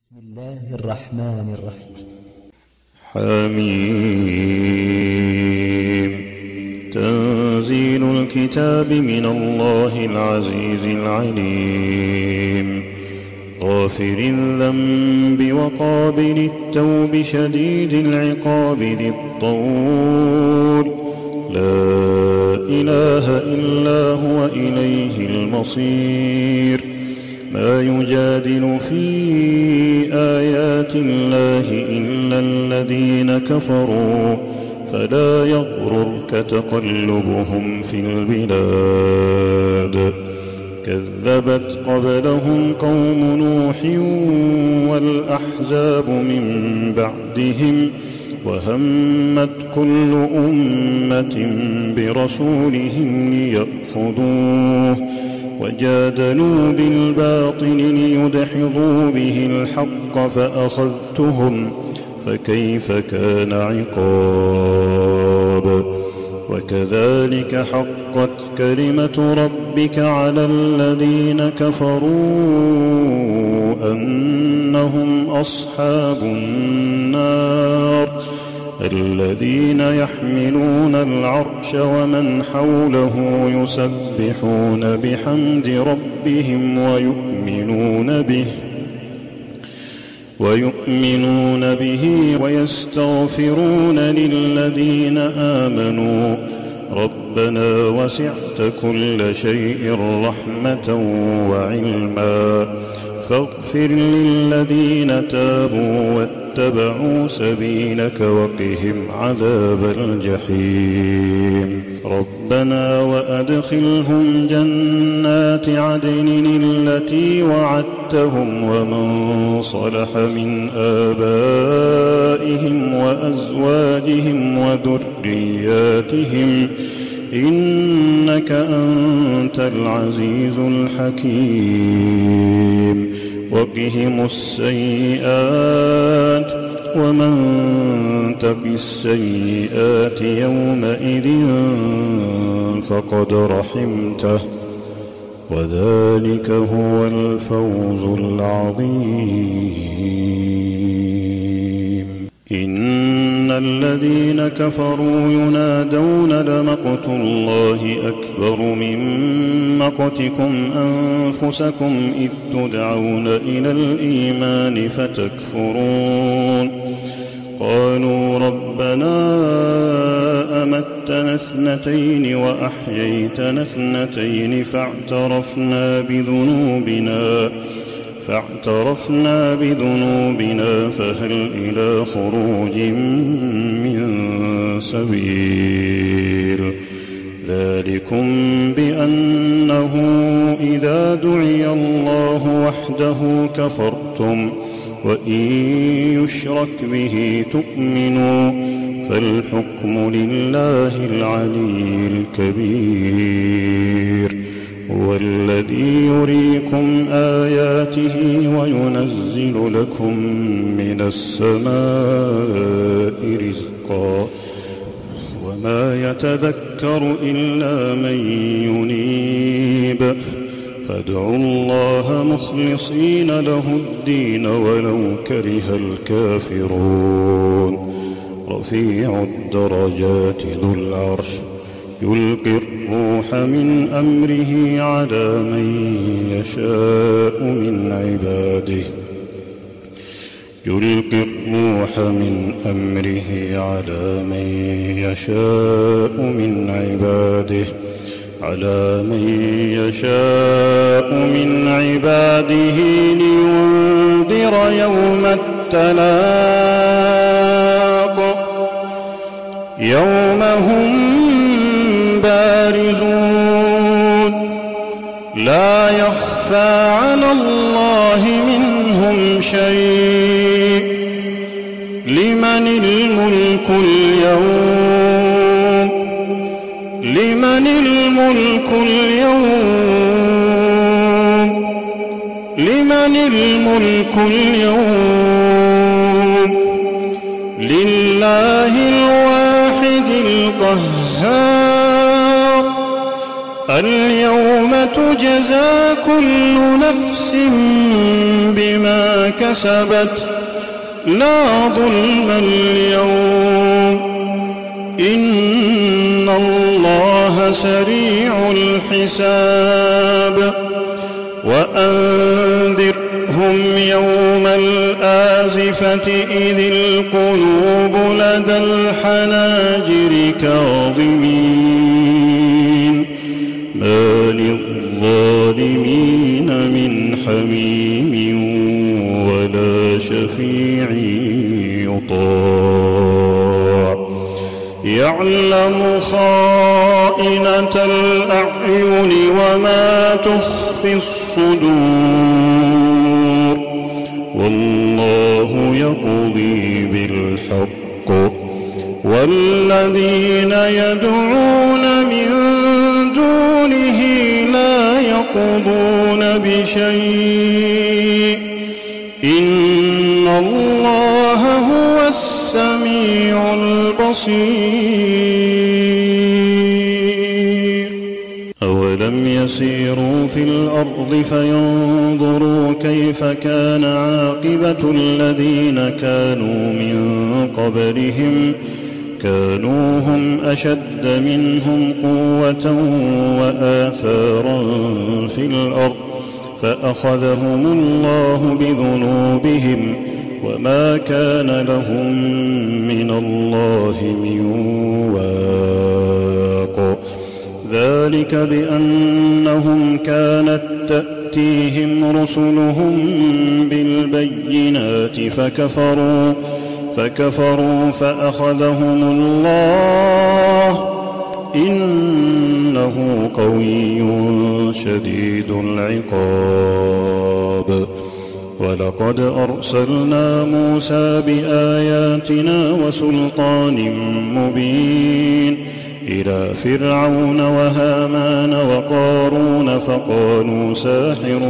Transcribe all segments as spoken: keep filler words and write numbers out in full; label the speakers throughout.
Speaker 1: بسم الله الرحمن الرحيم.
Speaker 2: حميم. تنزيل الكتاب من الله العزيز العليم، غافر الذنب وقابل التوب شديد العقاب ذي الطول، لا إله إلا هو إليه المصير. ما يجادل في آيات الله إلا الذين كفروا، فلا يغررك تقلبهم في البلاد. كذبت قبلهم قوم نوح والأحزاب من بعدهم، وهمت كل أمة برسولهم ليأخذوه، وجادلوا بالباطل ليدحضوا به الحق فأخذتهم، فكيف كان عقاب. وكذلك حقت كلمة ربك على الذين كفروا أنهم أصحاب النار، الذين يحملون العرش ومن حوله يسبحون بحمد ربهم ويؤمنون به ويؤمنون به ويستغفرون للذين آمنوا ربنا وسعت كل شيء رحمة وعلما، فاغفر للذين تابوا واتبعوا سبيلك وقهم عذاب الجحيم. ربنا وأدخلهم جنات عدن التي وعدتهم ومن صلح من آبائهم وأزواجهم وذرياتهم إنك أنت العزيز الحكيم. وقهم السيئات ومن تق السيئات يومئذ فقد رحمته، وذلك هو الفوز العظيم. إن الذين كفروا ينادون لمقت الله أكبر من مقتكم أنفسكم إذ تدعون إلى الإيمان فتكفرون. قالوا ربنا أمتنا اثنتين وأحييتنا اثنتين فاعترفنا بذنوبنا فاعترفنا بذنوبنا فهل إلى خروج من سبيل. ذلكم بأنه إذا دعي الله وحده كفرتم، وإن يشرك به تؤمنوا، فالحكم لله العلي الكبير. هو الذي يريكم آياته وينزل لكم من السماء رزقا، وما يتذكر إلا من ينيب. فادعوا الله مخلصين له الدين ولو كره الكافرون. رفيع الدرجات ذو العرش يلقي الروح من أمره على من يشاء من عباده يلقي الروح من أمره على من يشاء من عباده على من يشاء من عباده لينذر يوم التلاق، يوم هم بارزون لا يخفى على الله منهم شيء. لمن الملك اليوم لمن الملك اليوم لمن الملك اليوم لله الواحد القهار اليوم تجزى كل نفس بما كسبت لا ظلم اليوم إن الله سريع الحساب وأنذرهم يوم الآزفة إذ القلوب لدى الحناجر كاظمين ما للظالمين من حميم ولا شفيع يطاع يعلم خائنة الأعين وما تخفي الصدور والله يقضي بالحق والذين يدعون من دونه لا يقضون بشيء إن الله هو السميع البصير أولم يسيروا في الأرض فينظروا كيف كان عاقبة الذين كانوا من قبلهم كانوا هم أشد منهم قوة وآثارا في الأرض فأخذهم الله بذنوبهم وما كان لهم من الله من واق ذلك بأنهم كانت تأتيهم رسلهم بالبينات فكفروا فكفروا فأخذهم الله إنه قوي شديد العقاب ولقد أرسلنا موسى بآياتنا وسلطان مبين إلى فرعون وهامان وقارون فقالوا ساحر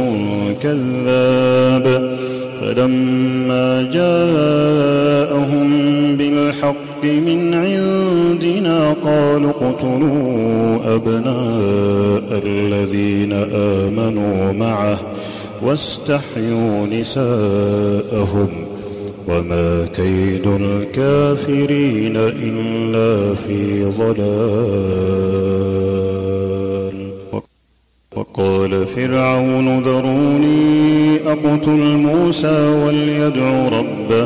Speaker 2: كذاب فلما جاءهم بالحق من عندنا قالوا اقتلوا أبناء الذين آمنوا معه واستحيوا نساءهم وما كيد الكافرين إلا في ضلال وقال فرعون ذروني أقتل موسى وليدع ربه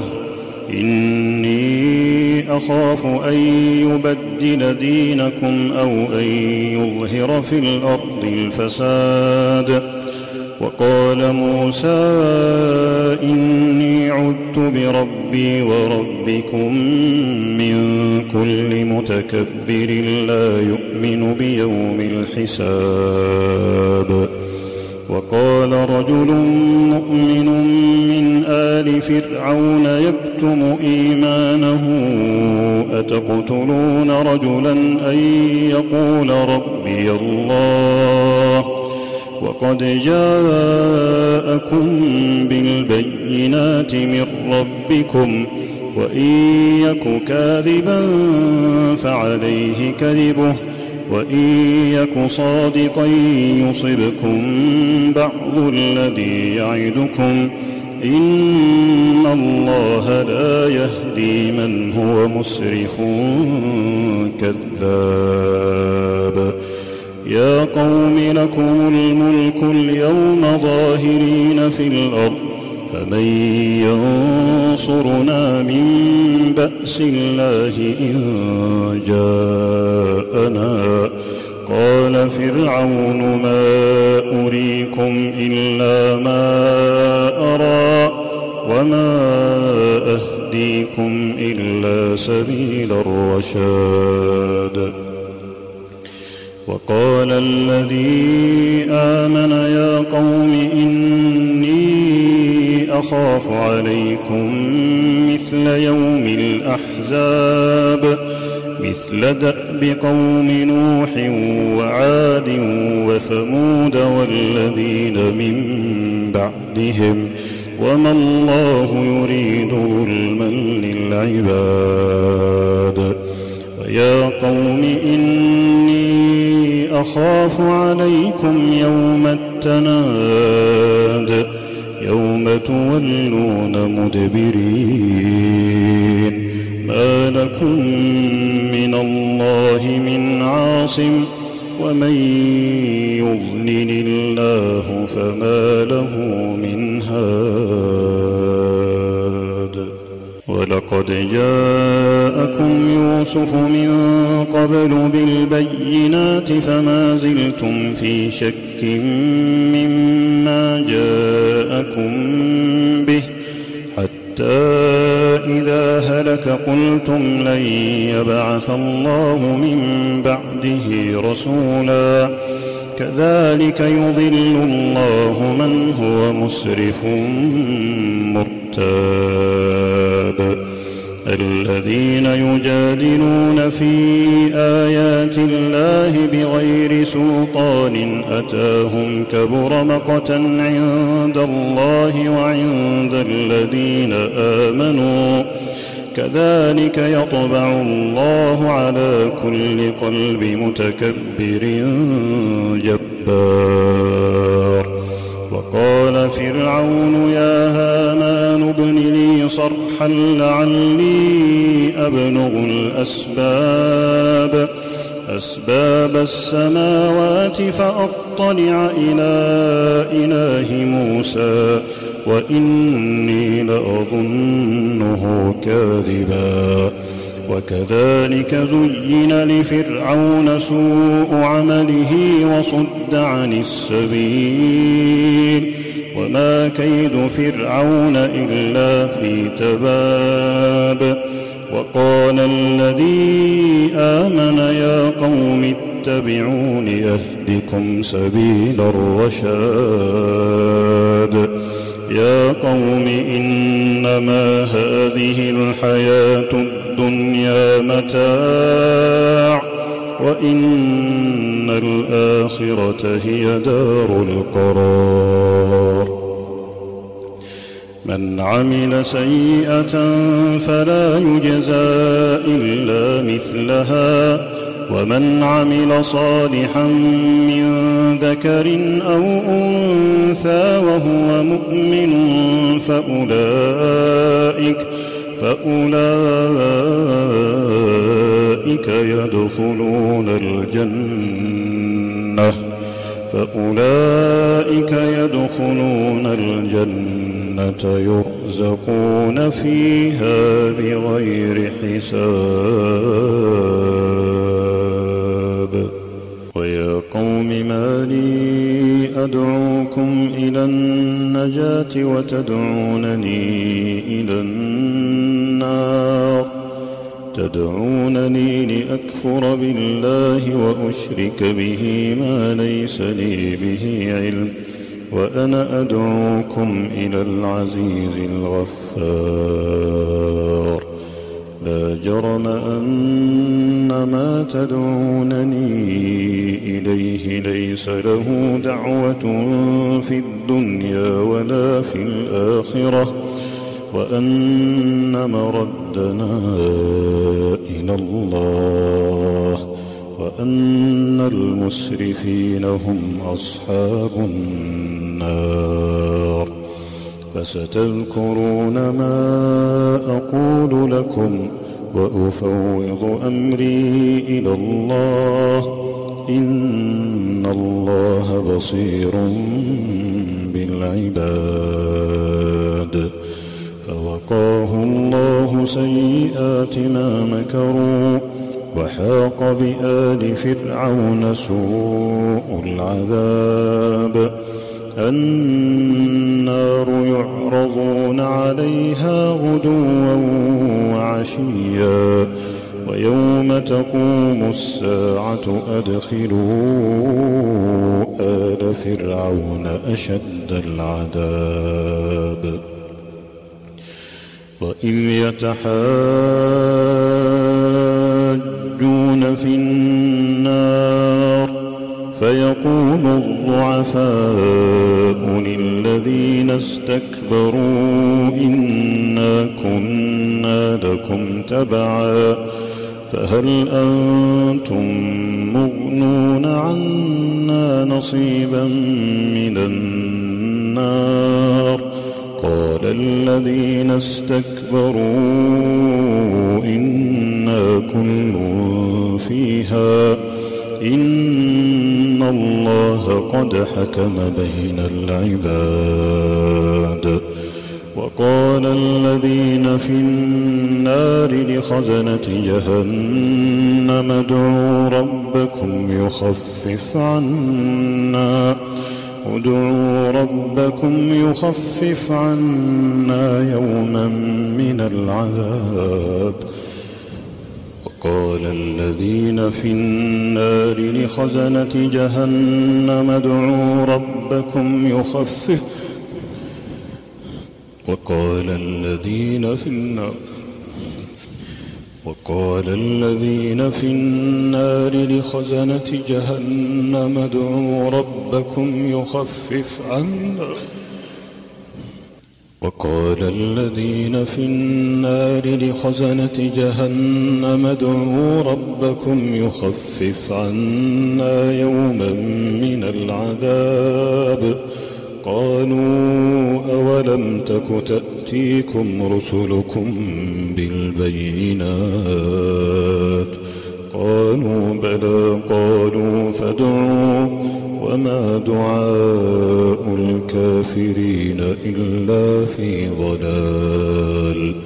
Speaker 2: إني أخاف أن يبدل دينكم أو أن يظهر في الأرض الفساد وقال موسى إني عذت بربي وربكم من كل متكبر لا يؤمن بيوم الحساب وقال رجل مؤمن من آل فرعون يكتم إيمانه أتقتلون رجلا أن يقول ربي الله وقد جاءكم بالبينات من ربكم وإن يك كاذبا فعليه كذبه وإن يك صادقا يصبكم بعض الذي يعدكم إن الله لا يهدي من هو مسرف كذاب يا قوم لكم الملك اليوم ظاهرين في الأرض فمن ينصرنا من بأس الله إن جاءنا قال فرعون ما أريكم إلا ما أرى وما أهديكم إلا سبيل الرشاد وقال الذي آمن يا قوم إني أخاف عليكم مثل يوم الأحزاب مثل دأب قوم نوح وعاد وثمود والذين من بعدهم وما الله يريد ظلما للعباد ويا قوم إني أخاف عليكم يوم التناد يوم تولون مدبرين ما لكم من الله من عاصم ومن يضلل الله فما له من هاد ولقد جاءكم يوسف من قبل بالبينات فما زلتم في شك مما جاءكم به حتى إذا هلك قلتم لن يبعث الله من بعده رسولا كذلك يضل الله من هو مسرف مرتاب الذين يجادلون في آيات الله بغير سلطان أتاهم كبر مقتا عند الله وعند الذين آمنوا كذلك يطبع الله على كل قلب متكبر جبار وقال فرعون يا هامان ابن لي صرحا لعلي أبلغ الأسباب أسباب السماوات فأطلع إلى إله موسى وإني لأظنه كاذبا وكذلك زين لفرعون سوء عمله وصد عن السبيل وما كيد فرعون إلا في تباب وقال الذي آمن يا قوم اتبعون أهدكم سبيل الرشاد يا قوم إنما هذه الحياة الدنيا متاع وإن الآخرة هي دار القرار من عمل سيئة فلا يجزى إلا مثلها ومن عمل صالحا من ذكر أو أنثى وهو مؤمن فأولئك فأولئك يدخلون الجنة فأولئك يدخلون الجنة يرزقون فيها بغير حساب ويا قوم ما لي أدعوكم إلى النجاة وتدعونني إلى النار تدعونني لأكفر بالله وأشرك به ما ليس لي به علم وأنا أدعوكم إلى العزيز الغفار لا جرم أن ما تدعونني إليه ليس له دعوة في الدنيا ولا في الآخرة وأن مردنا إلى الله وأن المسرفين هم أصحاب النار فستذكرون ما أقول لكم وأفوض أمري إلى الله إن الله بصير بالعباد فوقاه الله سيئات ما مكروا وحاق بآل فرعون سوء العذاب النار يعرضون عليها غدوا وعشيا ويوم تقوم الساعة أدخلوا آل فرعون أشد العذاب وإذ يتحاجون في النار فيقول الضعفاء للذين استكبروا إنا كنا لكم تبعا فهل أنتم مغنون عنا نصيبا من النار؟ قال الذين استكبروا إنا كل فيها إن الله قد حكم بين العباد. وقال الذين في النار لخزنة جهنم ادعوا ربكم يخفف عنا ادعوا ربكم يخفف عنا يوما من العذاب. وقال الذين في النار لخزنة جهنم ادعوا ربكم يخفف وقال الذين في النار وقال الذين في النار لخزنة جهنم ادعوا ربكم يخفف عنا وقال الذين في النار لخزنة جهنم ادعوا ربكم يخفف عنا يوما من العذاب. قالوا أولم تك تأتيكم رسلكم بالبينات؟ قالوا بلى. قالوا فادعوا وما دعاء الكافرين إلا في ضلال.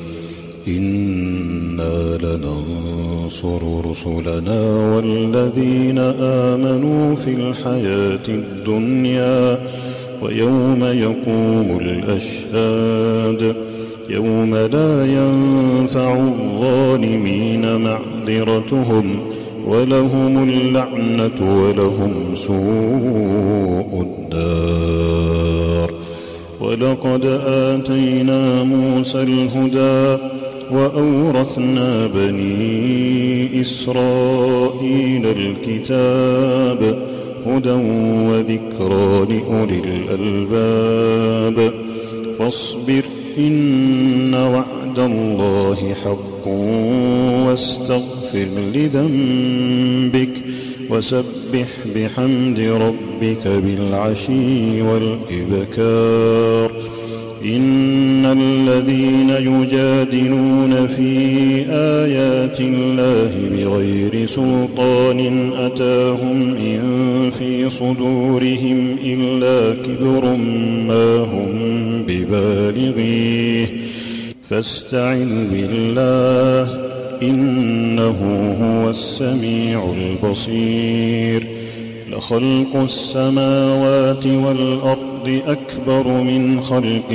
Speaker 2: إنا لننصر رسلنا والذين آمنوا في الحياة الدنيا ويوم يقوم الأشهاد يوم لا ينفع الظالمين معذرتهم ولهم اللعنة ولهم سوء الدار. ولقد آتينا موسى الهدى وأورثنا بني إسرائيل الكتاب هدى وذكرى لأولي الألباب. فاصبر إن وعد الله حق واستغفر لذنبك وسبح بحمد ربك بالعشي والإبكار. إن الذين يجادلون في آيات الله بغير سلطان أتاهم إن في صدورهم إلا كبر ما هم ببالغيه فاستعذ بالله إنه هو السميع البصير. لخلق السماوات والأرض أكبر من خلق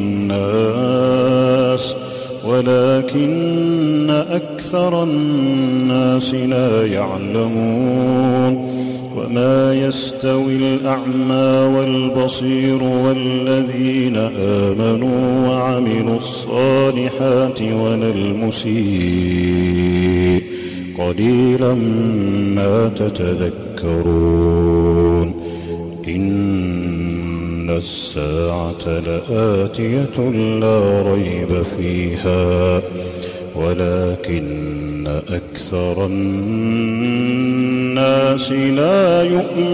Speaker 2: الناس ولكن أكثر الناس لا يعلمون. وما يستوي الأعمى والبصير والذين آمنوا وعملوا الصالحات ولا المسيء قليلا ما تتذكرون. إن الساعة لآتية لا ريب فيها ولكن أكثر الناس لا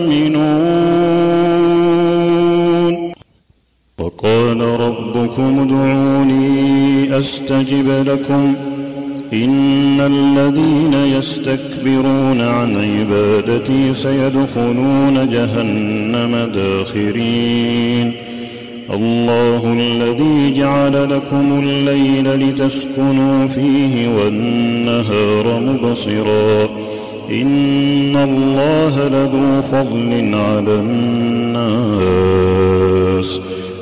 Speaker 2: يؤمنون. وقال ربكم ادعوني أستجب لكم إن الذين يستكبرون عن عبادتي سيدخلون جهنم داخرين. الله الذي جعل لكم الليل لتسكنوا فيه والنهار مبصرا إن الله لذو فضل على الناس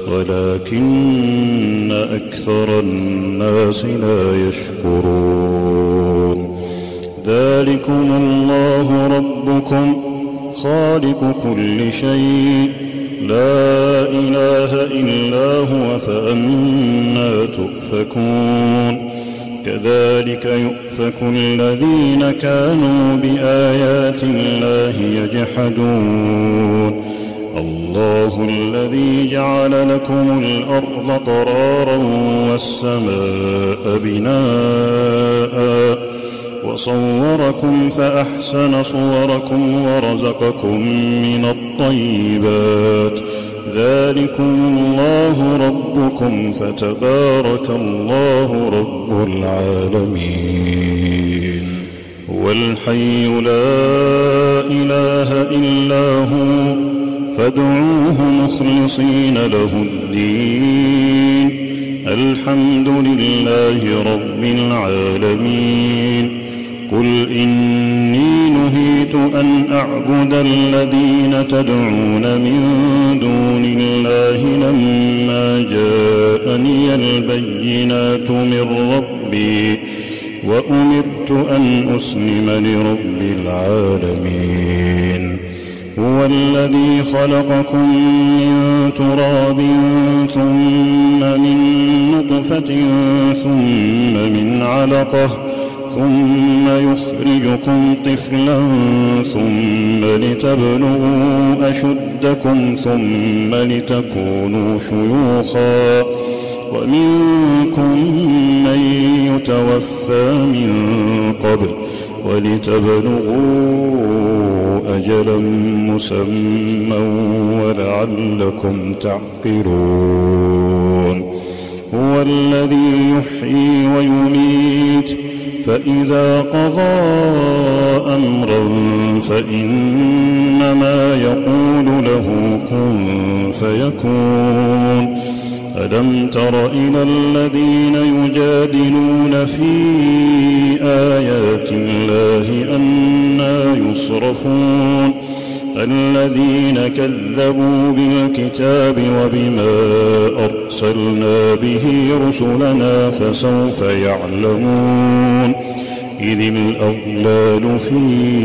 Speaker 2: ولكن أكثر الناس لا يشكرون. ذلكم الله ربكم خالق كل شيء لا إله إلا هو فأنى تؤفكون. كذلك يؤفك الذين كانوا بآيات الله يجحدون. الله الذي جعل لكم الأرض قرارا والسماء بناء فصوركم فأحسن صوركم ورزقكم من الطيبات ذلكم الله ربكم فتبارك الله رب العالمين. هو الحي لا إله إلا هو فادعوه مخلصين له الدين الحمد لله رب العالمين. قل إني نهيت أن أعبد الذين تدعون من دون الله لما جاءني البينات من ربي وأمرت أن أسلم لرب العالمين. هو الذي خلقكم من تراب ثم من نطفة ثم من علقة ثم يخرجكم طفلا ثم لتبلغوا أشدكم ثم لتكونوا شيوخا ومنكم من يتوفى من قبل ولتبلغوا أجلا مسمى ولعلكم تعقلون. هو الذي يحيي ويميت فإذا قضى أمرا فإنما يقول له كن فيكون. ألم تر إلى الذين يجادلون في آيات الله أنى يصرفون الذين كذبوا بالكتاب وبما أرسلنا به رسلنا فسوف يعلمون إذ الأغلال في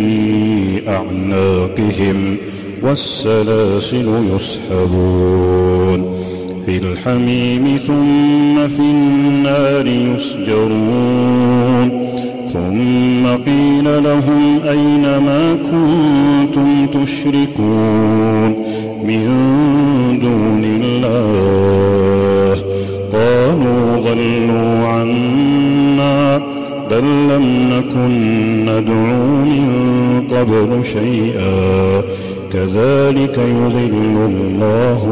Speaker 2: أعناقهم والسلاسل يسحبون في الحميم ثم في النار يسجرون ثم قيل لهم أين ما كنتم تشركون من دون الله قالوا ضلوا عنا بل لم نكن ندعو من قبل شيئا كذلك يضل الله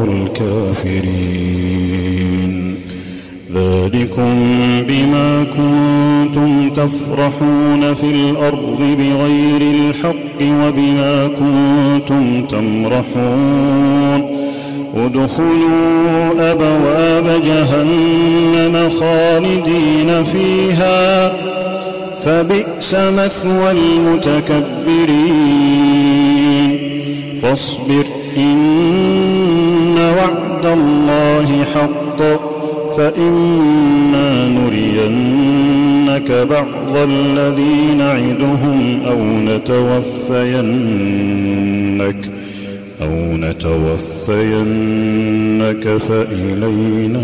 Speaker 2: الكافرين. ذلكم بما كنتم تفرحون في الأرض بغير الحق وبما كنتم تمرحون ادخلوا أبواب جهنم خالدين فيها فبئس مثوى المتكبرين. فاصبر إن وعد الله حق فإما نرينك بعض الذي نعدهم أو نتوفينك أو نتوفينك فإلينا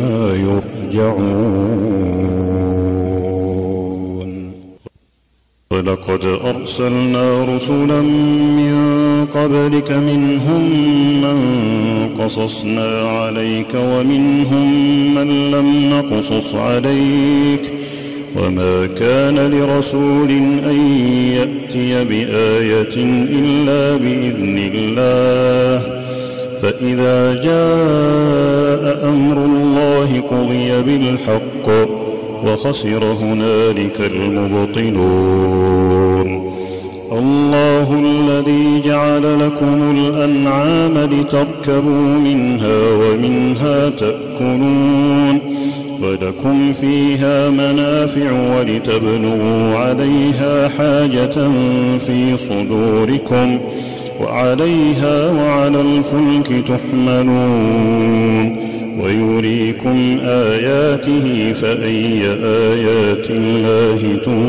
Speaker 2: يرجعون. ولقد أرسلنا رسلا من قبلك منهم من قصصنا عليك ومنهم من لم نقصص عليك وما كان لرسول أن يأتي بآية إلا بإذن الله فإذا جاء أمر الله قضي بالحق وخسر هنالك المبطلون. الله الذي جعل لكم الأنعام لتركبوا منها ومنها تأكلون ولكم فيها منافع ولتبلغوا عليها حاجة في صدوركم وعليها وعلى الفلك تحملون ويريكم آياته فأي آيات الله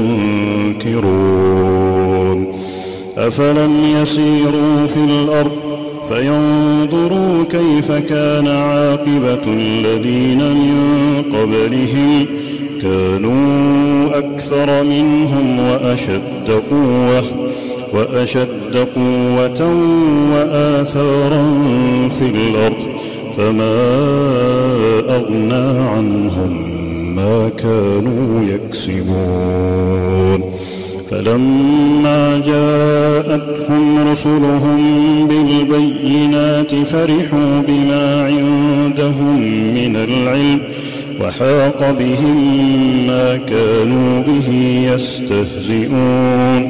Speaker 2: تنكرون. أفلم يسيروا في الأرض فينظروا كيف كان عاقبة الذين من قبلهم كانوا أكثر منهم وأشد قوة وأشد قوة وآثارا في الأرض فما أغنى عنهم ما كانوا يكسبون. فلما جاءتهم رسلهم بالبينات فرحوا بما عندهم من العلم وحاق بهم ما كانوا به يستهزئون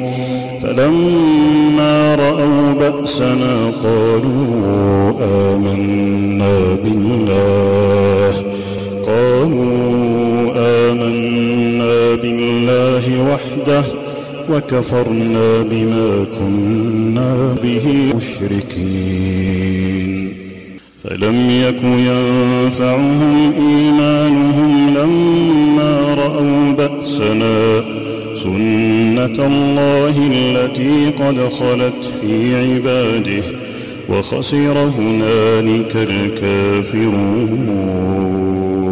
Speaker 2: فلما رأوا بأسنا قالوا آمنا بالله قالوا آمنا بالله وحده وكفرنا بما كنا به مشركين فلم يك ينفعهم إيمانهم لما رأوا بأسنا سنة الله التي قد خلت في عباده وخسر هنالك الكافرون